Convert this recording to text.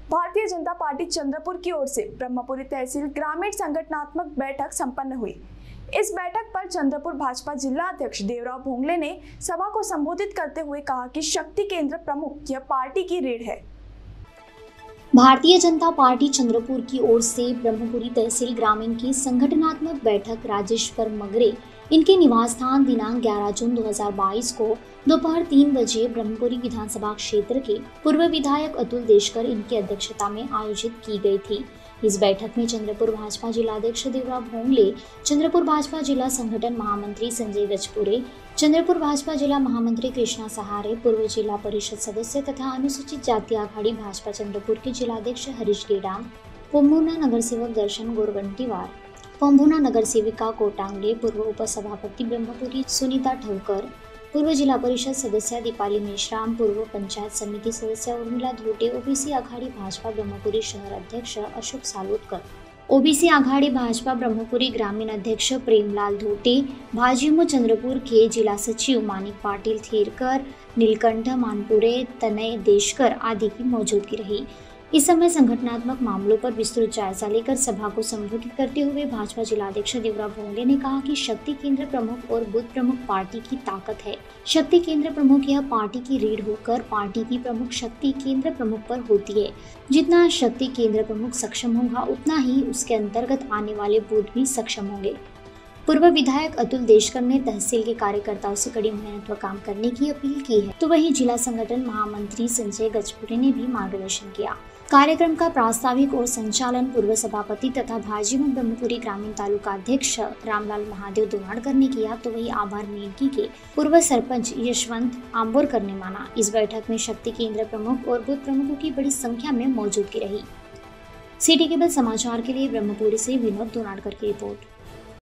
Bharatiya Janata party Chandrapur की ओर से ब्रह्मपुरी तहसील ग्रामीण संगठनात्मक बैठक संपन्न हुई। इस बैठक पर चंद्रपुर भाजपा जिला अध्यक्ष देवराव भोंगले ने सभा को संबोधित करते हुए कहा कि शक्ति केंद्र प्रमुख यह पार्टी की रीढ़ है। भारतीय जनता पार्टी चंद्रपुर की ओर से ब्रह्मपुरी तहसील ग्रामीण की संगठनात्मक बैठक राजेश्वर मगरे इनके निवास स्थान दिनांक 11 जून 2022 को दोपहर 3 बजे ब्रह्मपुरी विधानसभा क्षेत्र के पूर्व विधायक अतुल देशकर इनकी अध्यक्षता में आयोजित की गई थी। इस बैठक में चंद्रपुर भाजपा जिला अध्यक्ष देवराव भोंगले, चंद्रपुर भाजपा जिला संगठन महामंत्री संजय गजपुरे, चंद्रपुर भाजपा जिला महामंत्री कृष्णा सहारे, पूर्व जिला परिषद सदस्य तथा अनुसूचित जाति आघाड़ी भाजपा चंद्रपुर के जिलाध्यक्ष हरीश गेडाम, पोम्बुना नगर सेवक दर्शन गोरगंटीवार, पोम्बुना नगर सेविका कोटांगले, पूर्व उपसभापति ब्रह्मपुरी सुनीता ठवकर, पूर्व जिला परिषद सदस्य दीपाली मेश्राम, पूर्व पंचायत समिति सदस्य उर्मिला धोटे, ओबीसी आघाड़ी भाजपा ब्रह्मपुरी शहर अध्यक्ष अशोक सालोदकर, ओबीसी आघाड़ी भाजपा ब्रह्मपुरी ग्रामीण अध्यक्ष प्रेमलाल धोटे, भाजयुमो चंद्रपुर के जिला सचिव मानिक पाटिल थेरकर, नीलकंठ मानपुरे, तनय देशकर आदि की मौजूदगी रही। इस समय संगठनात्मक मामलों पर विस्तृत जायजा लेकर सभा को संबोधित करते हुए भाजपा जिलाध्यक्ष देवराव भोंगले ने कहा कि शक्ति केंद्र प्रमुख और बूथ प्रमुख पार्टी की ताकत है। शक्ति केंद्र प्रमुख यह पार्टी की रीढ़ होकर पार्टी की प्रमुख शक्ति केंद्र प्रमुख पर होती है। जितना शक्ति केंद्र प्रमुख सक्षम होगा उतना ही उसके अंतर्गत आने वाले बूथ भी सक्षम होंगे। पूर्व विधायक अतुल देशकर ने तहसील के कार्यकर्ताओं से कड़ी मेहनत व काम करने की अपील की है, तो वहीं जिला संगठन महामंत्री संजय गजपुरे ने भी मार्गदर्शन किया। कार्यक्रम का प्रास्ताविक और संचालन पूर्व सभापति तथा भाजयुमो ब्रह्मपुरी ग्रामीण तालुका अध्यक्ष रामलाल महादेव दोनाडकर ने किया, तो वही आभार मेनकी के पूर्व सरपंच यशवंत आंबोरकर ने माना। इस बैठक में शक्ति केंद्र प्रमुख और बूथ प्रमुखों की बड़ी संख्या में मौजूदगी रही। सिटी केबल समाचार के लिए ब्रह्मपुरी से विनोद दोनाडकर की रिपोर्ट।